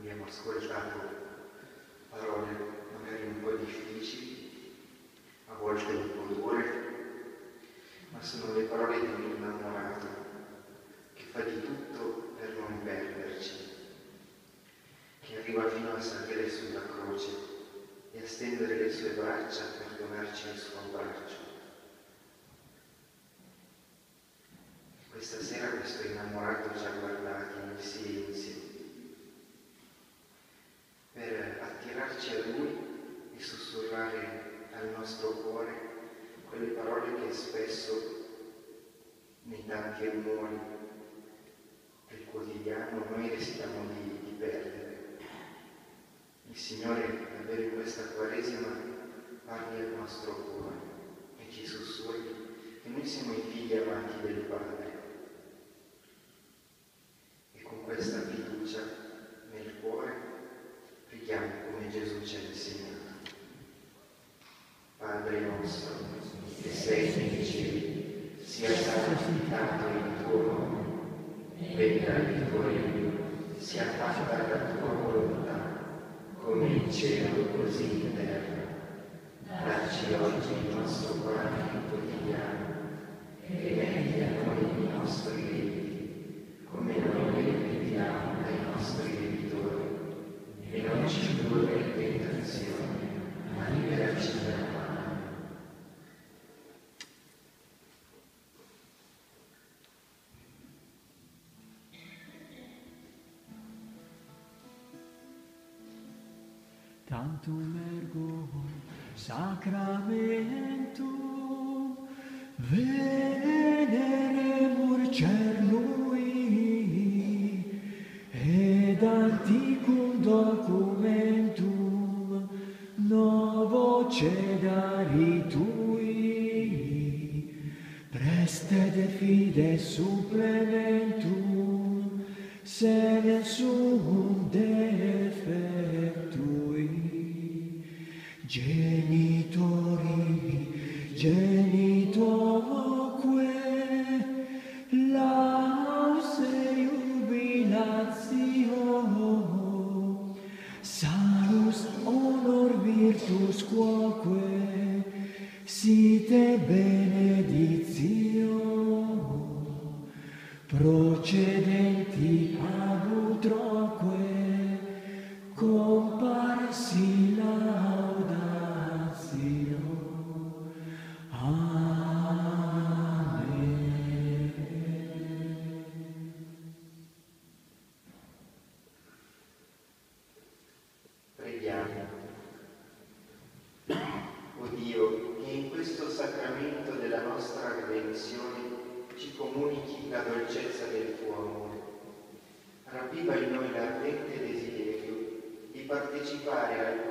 abbiamo ascoltato parole magari un po' difficili, a volte un po' dure, ma sono le parole di un innamorato che fa di tutto per non perderci, che arriva fino a salire sulla croce e a stendere le sue braccia per donarci il suo abbraccio. Questa sera questo innamorato ci ha guardati nel silenzio per attirarci a lui e sussurrare al nostro cuore quelle parole che spesso nei tanti rumori del quotidiano noi rischiamo di perdere. Il Signore davvero in questa Quaresima parli al nostro cuore e ci sussurri che noi siamo i figli amati del Padre. E con questa fiducia nel cuore preghiamo come Gesù ci ha insegnato. Padre nostro, che sei nei cieli, sia santificato il tuo nome, venga il tuo regno, sia fatta la tua volontà, come in cielo così in terra. Dacci oggi il nostro pane quotidiano, e rimetti a noi i nostri debiti, come noi rimediamo ai nostri debitori, e non ci indurre in tentazione, ma liberaci dal male. Tantum ergo sacramentum veneremur cernui ed antiquum documentum novo cedari tui preste de fide supplementum sene sum defectui genitoque lause jubilatio salus honor virtus quoque site beneditio procedenti ab utroque comparsi laudatio. Amen. Preghiamo. O Dio, che in questo sacramento della nostra redenzione ci comunichi la dolcezza del tuo amore, ravviva in noi l'ardente desiderio di partecipare al